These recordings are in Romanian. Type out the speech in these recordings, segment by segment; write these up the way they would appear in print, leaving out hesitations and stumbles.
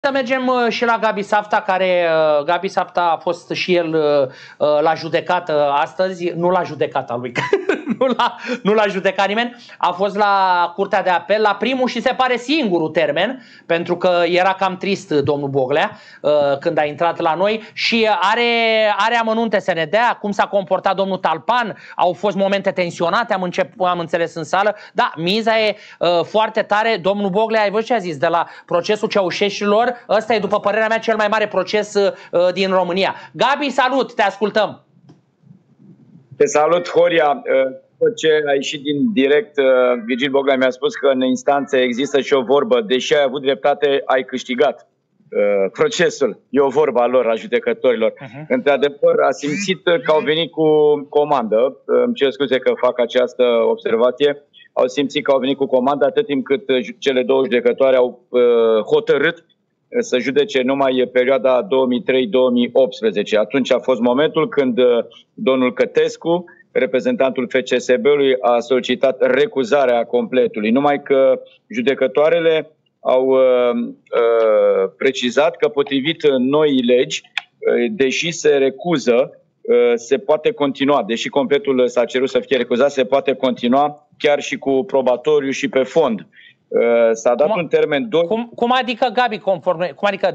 să mergem și la Gabi Safta, care Gabi Safta a fost și el la judecată astăzi, nu la judecata lui, nu l-a judecat nimeni, a fost la Curtea de Apel, la primul și se pare singurul termen, pentru că era cam trist domnul Boglea când a intrat la noi și are amănunte să ne dea, cum s-a comportat domnul Talpan, au fost momente tensionate, am înțeles în sală, da, miza e foarte tare. Domnul Boglea, ai văzut ce a zis de la procesul Ceaușescilor? Ăsta e, după părerea mea, cel mai mare proces din România. Gabi, salut, te ascultăm. Te salut, Horia. După ce a ieșit din direct, Virgil Boglea mi-a spus că în instanță există și o vorbă. Deși ai avut dreptate, ai câștigat procesul. E o vorbă a lor, a judecătorilor. Într-adevăr, a simțit că au venit cu comandă. Îmi cer scuze că fac această observație. Au simțit că au venit cu comandă atât timp cât cele două judecătoare au hotărât să judece numai perioada 2003-2018. Atunci a fost momentul când domnul Cătescu, reprezentantul FCSB-ului, a solicitat recuzarea completului. Numai că judecătoarele au precizat că potrivit noii legi, deși se recuză, se poate continua. Deși completul s-a cerut să fie recuzat, se poate continua chiar și cu probatoriu și pe fond. S-a dat un termen 2. Cum adică, Gabi, cum adică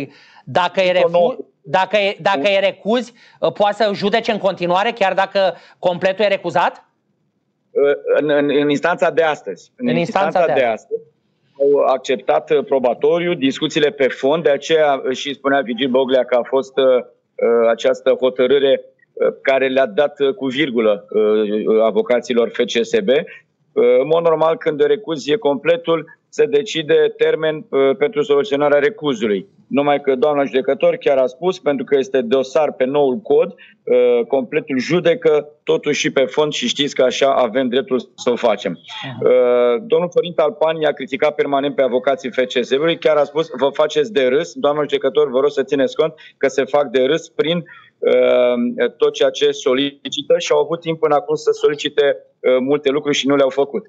dacă e recuz, poate să judece în continuare chiar dacă completul e recuzat? În instanța de astăzi. În instanța de astăzi au acceptat probatoriu, discuțiile pe fond, de aceea și spunea Virgil Boglea că a fost această hotărâre care le-a dat cu virgulă avocaților FCSB. În mod normal, când recuzie completul, se decide termen pentru soluționarea recuzului. Numai că doamna judecător chiar a spus, pentru că este dosar pe noul cod, completul judecă totuși și pe fond și știți că așa avem dreptul să o facem. Domnul Florin Talpan i-a criticat permanent pe avocații FCSB-ului, chiar a spus, vă faceți de râs, doamna judecător, vă rog să țineți cont că se fac de râs prin tot ceea ce solicită și au avut timp până acum să solicite multe lucruri și nu le-au făcut.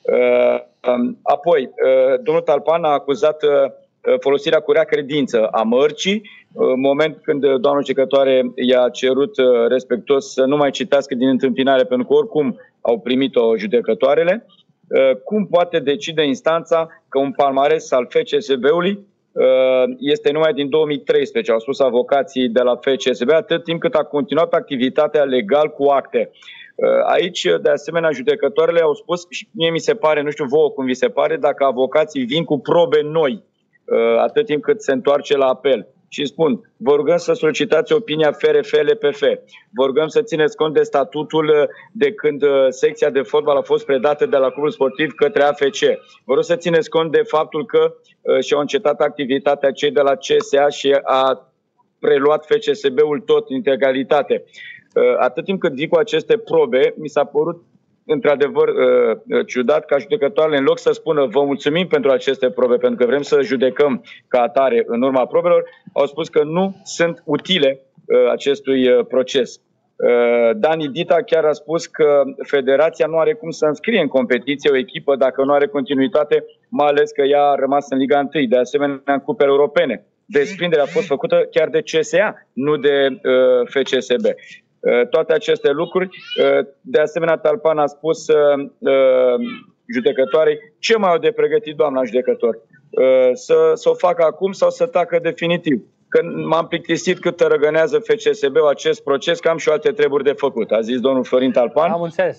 Apoi, domnul Talpan a acuzat folosirea cu rea credință a mărcii, în moment când doamna judecătoare i-a cerut respectuos să nu mai citească din întâmpinare, pentru că oricum au primit-o judecătoarele. Cum poate decide instanța că un palmares al FCSB-ului este numai din 2013, au spus avocații de la FCSB, atât timp cât a continuat pe activitatea legal cu acte. Aici, de asemenea, judecătoarele au spus, și mie mi se pare, nu știu vouă cum vi se pare, dacă avocații vin cu probe noi, atât timp cât se întoarce la apel. Și spun, vă rugăm să solicitați opinia FRF-LPF. Vă rugăm să țineți cont de statutul de când secția de fotbal a fost predată de la clubul sportiv către AFC. Vă rog să țineți cont de faptul că și-au încetat activitatea cei de la CSA și a preluat FCSB-ul tot în integralitate. Atât timp cât vin cu aceste probe, mi s-a părut într-adevăr ciudat ca judecătoarele, în loc să spună vă mulțumim pentru aceste probe, pentru că vrem să judecăm ca atare în urma probelor, au spus că nu sunt utile acestui proces. Dani Dita chiar a spus că federația nu are cum să înscrie în competiție o echipă dacă nu are continuitate, mai ales că ea a rămas în Liga 1, de asemenea în cupele europene. Desprinderea a fost făcută chiar de CSA, nu de FCSB. Toate aceste lucruri. De asemenea, Talpan a spus judecătoarei ce mai au de pregătit doamna judecător. Să o facă acum sau să tacă definitiv. Că m-am plictisit cât tărăgânează FCSB-ul acest proces, că am și alte treburi de făcut, a zis domnul Florin Talpan. Am înțeles.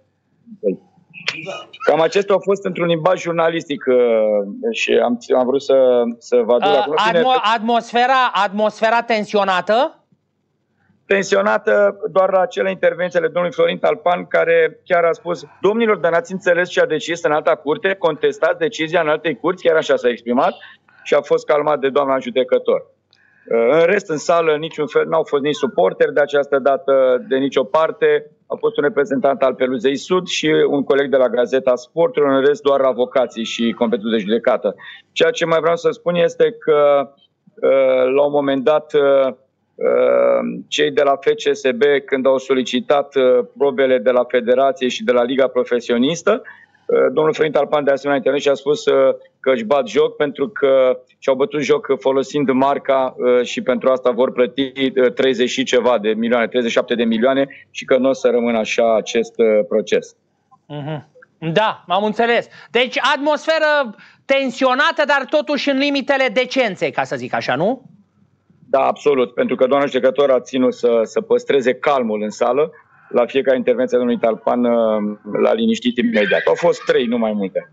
Cam acestea au fost într-un limbaj jurnalistic și am vrut să vă aduc la cunoștință. Atmosfera tensionată? Tensionată doar la acele intervenții ale domnului Florin Talpan, care chiar a spus, domnilor, dar n-ați înțeles ce a decis în alta curte, contestați decizia în altei curți, chiar așa s-a exprimat și a fost calmat de doamna judecător. În rest, în sală, niciun fel, n-au fost nici suporteri de această dată de nicio parte, a fost un reprezentant al Peluzei Sud și un coleg de la Gazeta Sporturilor, în rest doar avocații și competentul de judecată. Ceea ce mai vreau să spun este că la un moment dat cei de la FCSB, când au solicitat probele de la Federație și de la Liga Profesionistă, Domnul Florin Talpan de asemenea internet și a spus că își bat joc pentru că și-au bătut joc folosind marca și pentru asta vor plăti 30 și ceva de milioane, 37 de milioane și că nu o să rămână așa acest proces. Da, am înțeles. Deci atmosferă tensionată, dar totuși în limitele decenței, ca să zic așa, nu? Da, absolut, pentru că doamna judecător a ținut să păstreze calmul în sală. La fiecare intervenție a domnului Talpan l-a liniștit imediat. Au fost 3, nu mai multe.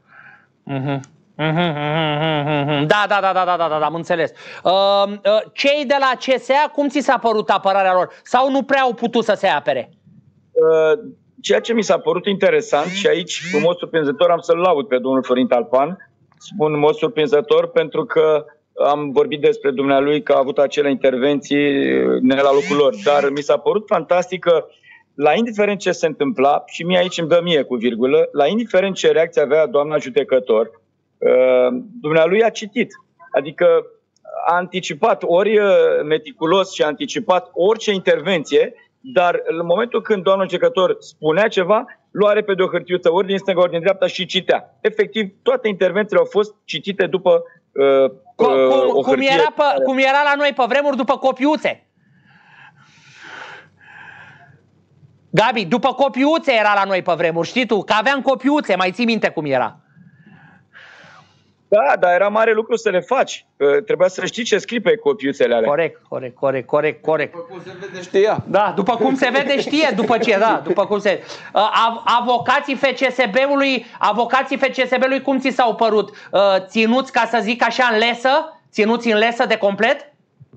Da, am înțeles. Cei de la CSA, cum ți s-a părut apărarea lor? Sau nu prea au putut să se apere? Ceea ce mi s-a părut interesant și aici, în mod surprinzător, am să-l laud pe domnul Florin Talpan. Spun în mod surprinzător pentru că am vorbit despre dumnealui că a avut acele intervenții ne la locul lor. Dar mi s-a părut fantastic că la indiferent ce se întâmpla, și mie aici îmi dă mie cu virgulă, la indiferent ce reacție avea doamna judecător, dumnealui a citit. Adică a anticipat ori meticulos și a anticipat orice intervenție, dar în momentul când doamna judecător spunea ceva, lua repede o hârtiuță ori din stânga, ori din dreapta și citea. Efectiv, toate intervențiile au fost citite după o hârtie. Cum era la noi pe vremuri, după copiuțe. Gabi, după copiuțe era la noi pe vremuri, știi tu? Că aveam copiuțe, mai ții minte cum era? Da, dar era mare lucru să le faci. Trebuia să știi ce scrii pe copiuțele alea. Corect. După cum se vede știa. Da, după cum se vede știe, după ce, da, după cum se... Avocații FCSB-ului cum ți s-au părut? Ținuți, ca să zic așa, în lesă? Ținuți în lesă de complet?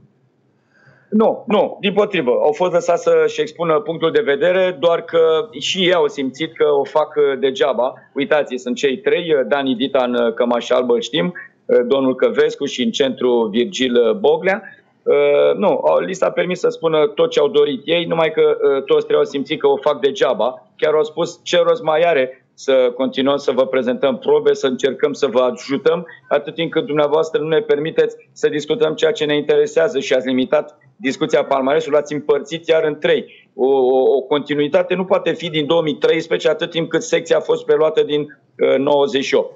Nu, dimpotrivă. Au fost lăsați să-și expună punctul de vedere, doar că și ei au simțit că o fac degeaba. Uitați, sunt cei 3, Dani Dita în cămașă albă, îl știm, domnul Căvescu și în centru Virgil Boglea. Nu, li s-a permis să spună tot ce au dorit ei, numai că toți 3 au simțit că o fac degeaba. Chiar au spus ce rost mai are să continuăm să vă prezentăm probe, să încercăm să vă ajutăm, atât timp cât dumneavoastră nu ne permiteți să discutăm ceea ce ne interesează și ați limitat discuția palmaresului, l-ați împărțit iar în 3. O continuitate nu poate fi din 2013 atât timp cât secția a fost preluată din 98.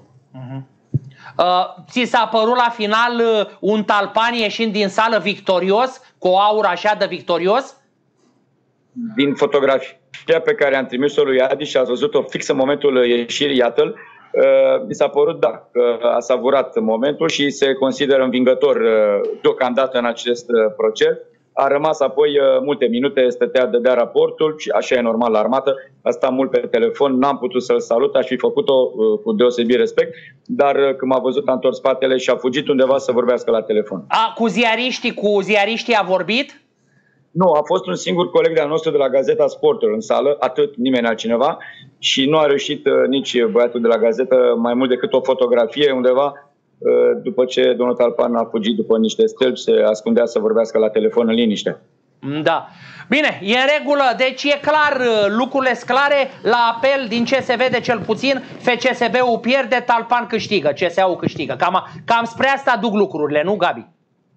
Ți s-a părut la final un Talpan ieșind din sală victorios, cu o aură așa de victorios? Din fotografia pe care am trimis-o lui Adi și ați văzut-o fix în momentul ieșirii, iată-l, mi s-a părut, da, că a savurat momentul și se consideră învingător deocamdată în acest proces. A rămas apoi multe minute, dădea raportul și așa e normal la armată. A stat mult pe telefon, n-am putut să-l salut, aș fi făcut-o cu deosebit respect, dar când m-a văzut a întors spatele și a fugit undeva să vorbească la telefon. Cu ziariștii a vorbit? Nu, a fost un singur coleg de-al nostru de la Gazeta Sportul în sală, atât, nimeni altcineva, și nu a reușit nici băiatul de la Gazetă mai mult decât o fotografie undeva, după ce domnul Talpan a fugit după niște stâlpi, se ascundea să vorbească la telefon în liniște. Da. Bine, e în regulă, deci e clar, lucrurile sunt clare, la apel, din ce se vede cel puțin, FCSB-ul pierde, Talpan câștigă, CSA-ul câștigă. Cam spre asta duc lucrurile, nu, Gabi?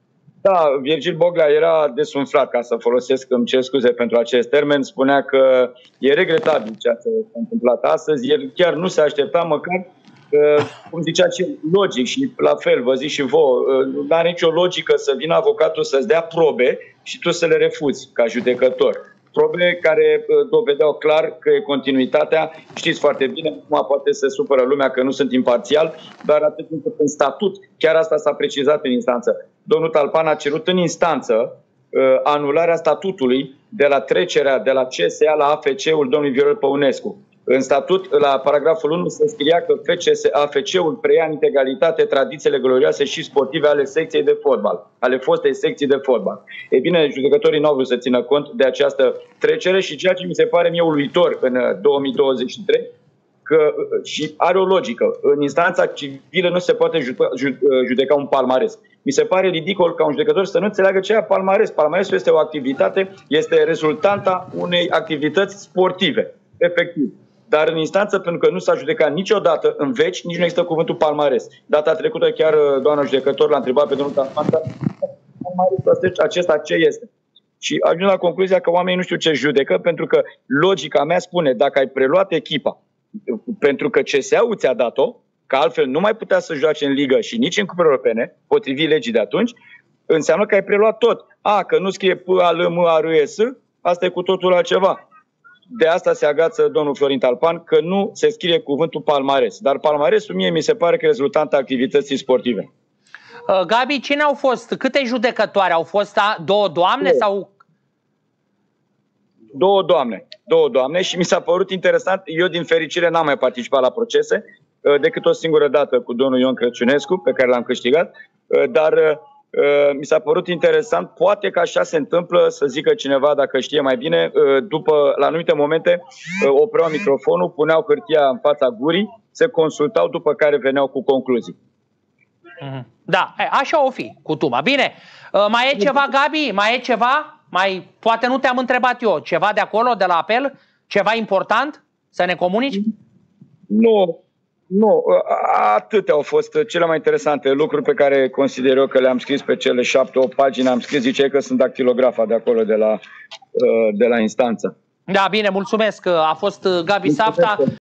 Da, Virgil Boglea era desumflat, ca să folosesc, îmi cer scuze pentru acest termen, spunea că e regretabil ceea ce s-a întâmplat astăzi, el chiar nu se aștepta măcar, cum zicea și logic și la fel, vă zic și vouă, nu are nicio logică să vină avocatul să-ți dea probe și tu să le refuzi ca judecător. Probe care dovedeau clar că e continuitatea. Știți foarte bine, acum poate se supără lumea că nu sunt imparțial, dar atât timp cât în statut, chiar asta s-a precizat în instanță. Domnul Talpan a cerut în instanță anularea statutului de la trecerea de la CSA la AFC-ul domnului Viorel Păunescu. În statut, la paragraful 1, se scria că AFC-ul preia în integritate tradițiile glorioase și sportive ale secției de fotbal, ale fostei secții de fotbal. Ei bine, judecătorii nu au vrut să țină cont de această trecere și ceea ce mi se pare mie uluitor în 2023, că și are o logică. În instanța civilă nu se poate judeca un palmares. Mi se pare ridicol ca un judecător să nu înțeleagă ce e palmares. Palmaresul este o activitate, este rezultanta unei activități sportive, efectiv. Dar în instanță, pentru că nu s-a judecat niciodată în veci, nici nu există cuvântul palmares. Data trecută chiar doamna judecător l-a întrebat pe domnul Talpan, palmaresul acesta ce este? Și ajung la concluzia că oamenii nu știu ce judecă, pentru că logica mea spune, dacă ai preluat echipa pentru că CSA-ul ți-a dat-o, că altfel nu mai putea să joace în ligă și nici în cupele europene, potrivit legii de atunci, înseamnă că ai preluat tot. Că nu scrie P-A-L-M-A-R-E-S, asta e cu totul altceva. De asta se agață domnul Florin Talpan, că nu se scrie cuvântul palmares. Dar palmaresul mie mi se pare că e rezultantul activității sportive. Gabi, cine au fost? Câte judecătoare? Au fost două doamne sau... Două doamne și mi s-a părut interesant. Eu, din fericire, n-am mai participat la procese decât o singură dată cu domnul Ion Crăciunescu, pe care l-am câștigat, dar mi s-a părut interesant. Poate că așa se întâmplă, să zică cineva, dacă știe mai bine, la anumite momente opreau microfonul, puneau hârtia în fața gurii, se consultau, după care veneau cu concluzii. Da, așa o fi cu Tuma. Bine, mai e ceva, Gabi? Mai e ceva? Poate nu te-am întrebat eu. Ceva de acolo, de la apel? Ceva important? Să ne comunici? Nu. Atâtea au fost cele mai interesante lucruri pe care consider eu că le-am scris pe cele 7-8 pagini. Am scris, ziceai că sunt dactilografa de acolo, de la instanță. Da, bine, mulțumesc. A fost Gabi Safta.